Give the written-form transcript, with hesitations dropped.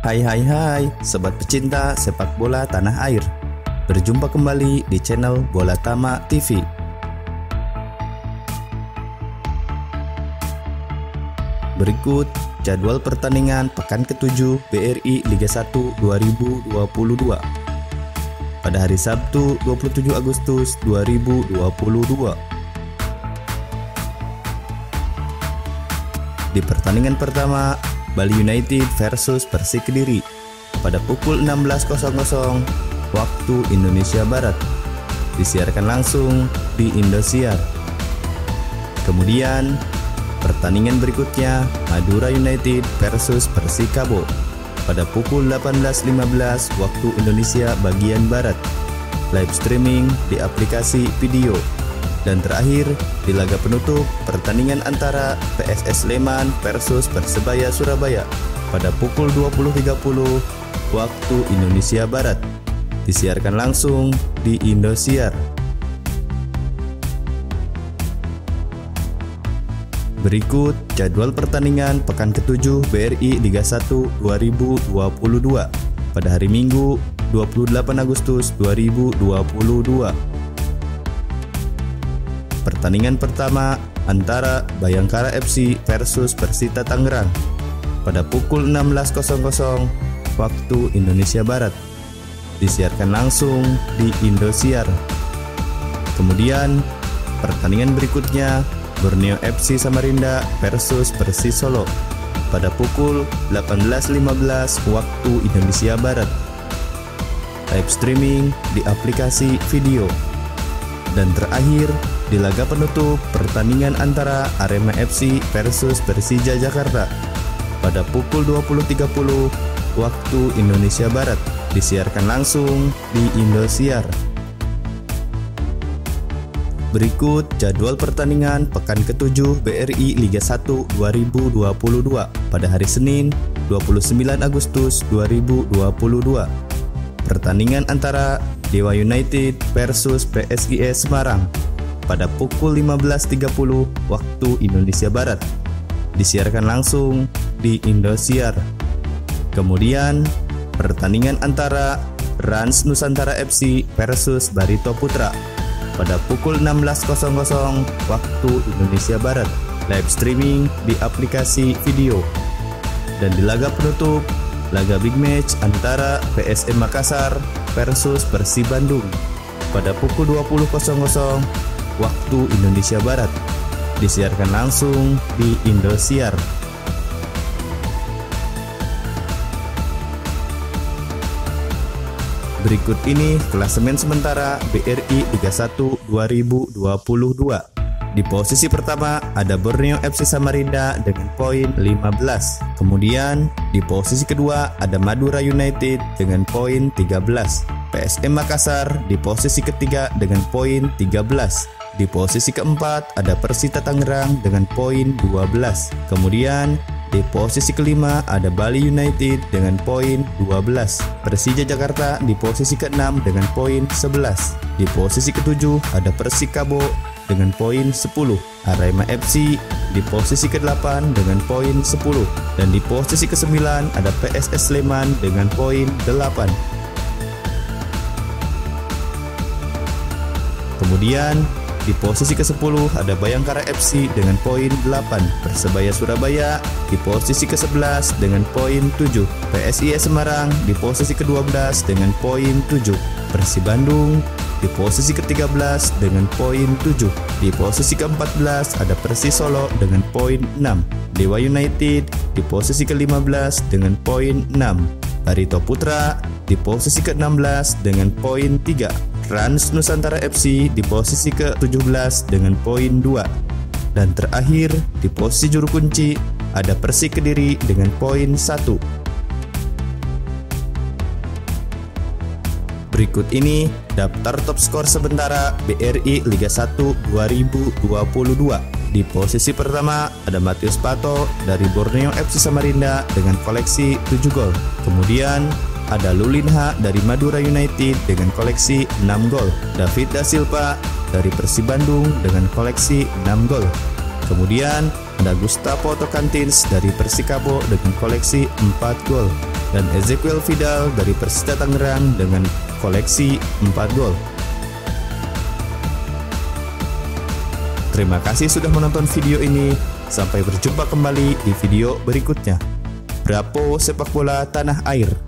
Hai, sobat pecinta sepak bola tanah air. Berjumpa kembali di channel Bola Tama TV. Berikut jadwal pertandingan pekan ke-7 BRI Liga 1 2022 pada hari Sabtu 27 Agustus 2022. Di pertandingan pertama, Bali United versus Persik Kediri pada pukul 16.00 waktu Indonesia Barat, disiarkan langsung di Indosiar. Kemudian pertandingan berikutnya, Madura United versus Persikabo pada pukul 18.15 waktu Indonesia bagian Barat, live streaming di aplikasi video. Dan terakhir, di laga penutup, pertandingan antara PSS Sleman versus Persebaya Surabaya pada pukul 20.30 waktu Indonesia Barat, disiarkan langsung di Indosiar. Berikut jadwal pertandingan pekan ke-7 BRI Liga 1 2022 pada hari Minggu 28 Agustus 2022. Pertandingan pertama antara Bayangkara FC versus Persita Tangerang pada pukul 16.00 waktu Indonesia Barat, disiarkan langsung di Indosiar. Kemudian pertandingan berikutnya, Borneo FC Samarinda versus Persis Solo pada pukul 18.15 waktu Indonesia Barat, live streaming di aplikasi video. Dan terakhir, di laga penutup, pertandingan antara Arema FC versus Persija Jakarta pada pukul 20.30 waktu Indonesia Barat, disiarkan langsung di Indosiar. Berikut jadwal pertandingan pekan ke-7 BRI Liga 1 2022 pada hari Senin 29 Agustus 2022. Pertandingan antara Dewa United versus PSIS Semarang pada pukul 15.30 waktu Indonesia Barat, disiarkan langsung di Indosiar. Kemudian pertandingan antara Rans Nusantara FC versus Barito Putra pada pukul 16.00 waktu Indonesia Barat, live streaming di aplikasi video. Dan di laga penutup, laga big match antara PSM Makassar versus Persib Bandung pada pukul 20.00 waktu Indonesia Barat, disiarkan langsung di Indosiar. Berikut ini klasemen sementara BRI Liga 1 2022. Di posisi pertama ada Borneo FC Samarinda dengan poin 15. Kemudian di posisi kedua ada Madura United dengan poin 13. PSM Makassar di posisi ketiga dengan poin 13. Di posisi keempat ada Persita Tangerang dengan poin 12. Kemudian di posisi kelima ada Bali United dengan poin 12. Persija Jakarta di posisi keenam dengan poin 11. Di posisi ketujuh ada Persikabo dengan poin 10. Arema FC di posisi ke-8 dengan poin 10. Dan di posisi ke-9 ada PSS Sleman dengan poin 8. Kemudian di posisi ke-10 ada Bayangkara FC dengan poin 8. Persebaya Surabaya di posisi ke-11 dengan poin 7. PSIS Semarang di posisi ke-12 dengan poin 7. Persib Bandung di posisi ke-13 dengan poin 7. Di posisi ke-14 ada Persis Solo dengan poin 6. Dewa United di posisi ke-15 dengan poin 6. Barito Putra di posisi ke-16 dengan poin 3. Rans Nusantara FC di posisi ke-17 dengan poin 2. Dan terakhir di posisi juru kunci ada Persik Kediri dengan poin 1. Berikut ini daftar top skor sementara BRI Liga 1 2022. Di posisi pertama ada Matius Pato dari Borneo FC Samarinda dengan koleksi 7 gol. Kemudian ada Lulinha dari Madura United dengan koleksi 6 gol. David Da Silva dari Persib Bandung dengan koleksi 6 gol. Kemudian ada Gustavo Tocantins dari Persikabo dengan koleksi 4 gol. dan Ezequiel Vidal dari Persita Tangerang dengan koleksi 4 gol. Terima kasih sudah menonton video ini. Sampai berjumpa kembali di video berikutnya. Bravo sepak bola tanah air.